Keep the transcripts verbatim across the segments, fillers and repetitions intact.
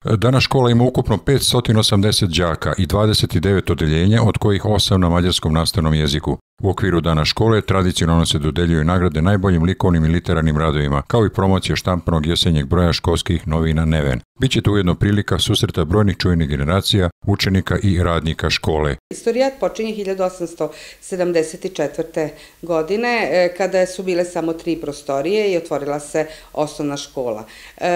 Danas škola ima ukupno petsto osamdeset đaka i dvadeset devet odeljenja, od kojih osam na mađarskom nastavnom jeziku. U okviru Dana škole tradicionalno se dodeljuju nagrade najboljim likovnim i literarnim radovima, kao i promocija štampanog jesenjeg broja školskih novina Neven. Biće to ujedno prilika susreta brojnih čuvenih generacija, učenika i radnika škole. Istorijat počinje hiljadu osamsto sedamdeset četvrte. godine, kada su bile samo tri prostorije i otvorila se osnovna škola.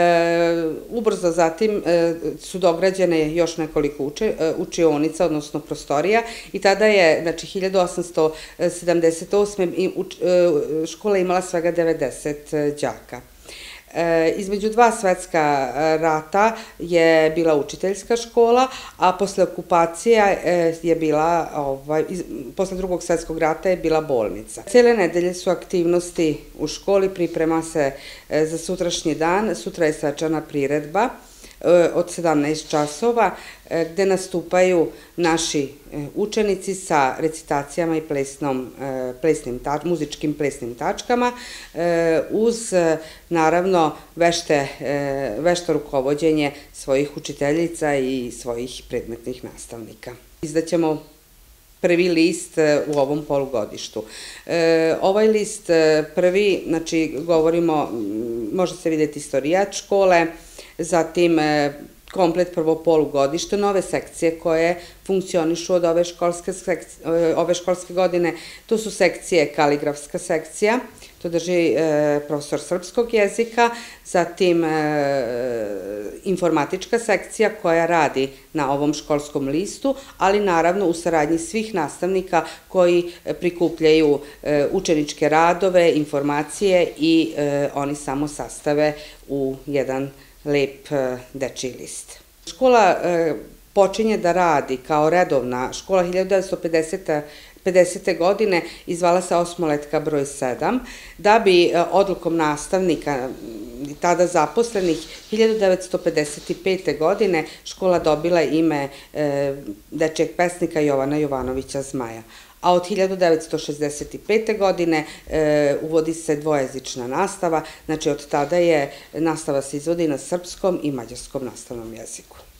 Ubrzo zatim su dograđene još nekoliko učionica, odnosno prostorija, i tada je, znači, hiljadu osamsto sedamdeset osme. škola imala svega devedeset đaka. Između dva svetska rata je bila učiteljska škola, a posle okupacija je bila, posle drugog svetskog rata je bila bolnica. Cele nedelje su aktivnosti u školi, priprema se za sutrašnji dan. Sutra je svečana priredba od sedamnaest časova, gde nastupaju naši učenici sa recitacijama i muzičkim plesnim tačkama, uz, naravno, vešto rukovođenje svojih učiteljica i svojih predmetnih nastavnika. Izdaćemo prvi list u ovom polugodištu. Ovaj list prvi, znači, govorimo, može se vidjeti istorijat škole, zatim komplet prvo polugodište, nove sekcije koje funkcionišu od ove školske godine. To su sekcije kaligrafska sekcija, to drži profesor srpskog jezika, zatim informatička sekcija koja radi na ovom školskom listu, ali naravno u saradnji svih nastavnika koji prikupljaju učeničke radove, informacije i oni samo sastave u jedan lep dečiji list. Škola počinje da radi kao redovna škola hiljadu devetsto pedesete. godine i zvala se Osmoletka broj sedam, da bi odlukom nastavnika, tada zaposlenih, hiljadu devetsto pedeset pete. godine škola dobila ime dečijeg pesnika Jovana Jovanovića Zmaja. A od hiljadu devetsto šezdeset pete. godine uvodi se dvojezična nastava, znači od tada je nastava se izvodi na srpskom i mađarskom nastavnom jeziku.